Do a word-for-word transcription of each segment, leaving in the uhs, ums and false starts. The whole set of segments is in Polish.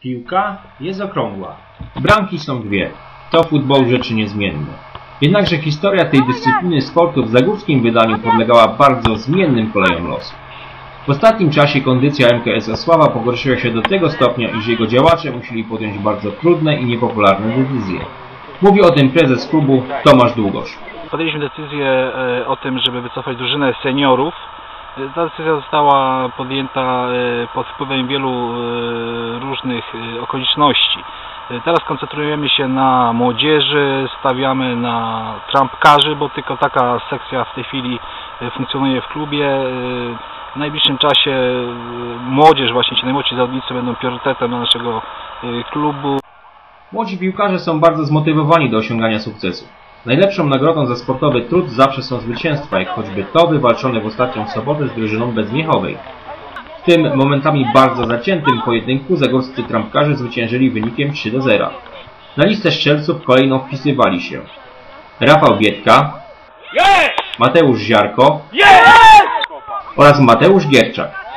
Piłka jest okrągła. Bramki są dwie. To futbol rzeczy niezmienne. Jednakże historia tej dyscypliny sportu w zagórskim wydaniu podlegała bardzo zmiennym kolejom losu. W ostatnim czasie kondycja M K S Osława pogorszyła się do tego stopnia, iż jego działacze musieli podjąć bardzo trudne i niepopularne decyzje. Mówi o tym prezes klubu Tomasz Długosz. Podjęliśmy decyzję o tym, żeby wycofać drużynę seniorów. Ta decyzja została podjęta pod wpływem wielu różnych okoliczności. Teraz koncentrujemy się na młodzieży, stawiamy na trampkarzy, bo tylko taka sekcja w tej chwili funkcjonuje w klubie. W najbliższym czasie młodzież, właśnie ci najmłodsi zawodnicy będą priorytetem dla naszego klubu. Młodzi piłkarze są bardzo zmotywowani do osiągania sukcesu. Najlepszą nagrodą za sportowy trud zawsze są zwycięstwa, jak choćby to wywalczone w ostatnią sobotę z drużyną Bezmiechowej. W tym momentami bardzo zaciętym pojedynku zagorscy trampkarze zwyciężyli wynikiem trzy do zera. Na listę strzelców kolejno wpisywali się Rafał Biedka, Mateusz Ziarko oraz Mateusz Gierczak.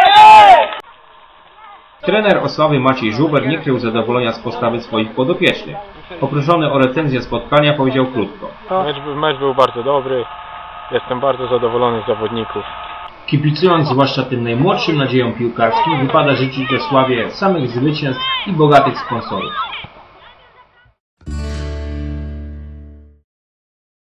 Trener Osławy Maciej Żuber nie krył zadowolenia z postawy swoich podopiecznych. Poproszony o recenzję spotkania powiedział krótko. Mecz, mecz był bardzo dobry. Jestem bardzo zadowolony z zawodników. Kibicując zwłaszcza tym najmłodszym nadziejom piłkarskim, wypada życzyć Osławie samych zwycięstw i bogatych sponsorów.